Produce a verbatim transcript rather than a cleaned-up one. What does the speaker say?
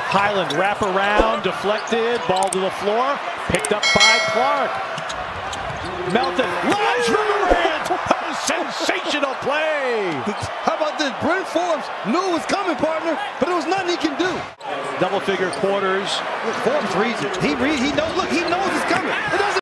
Highland wrap around, deflected, ball to the floor, picked up by Clark. Melton, launch from Morant, a sensational play. How about this? Brent Forbes knew it was coming, partner, but there was nothing he can do. Double figure quarters. Look, Forbes reads it. He read, he knows. Look, he knows it's coming. It doesn't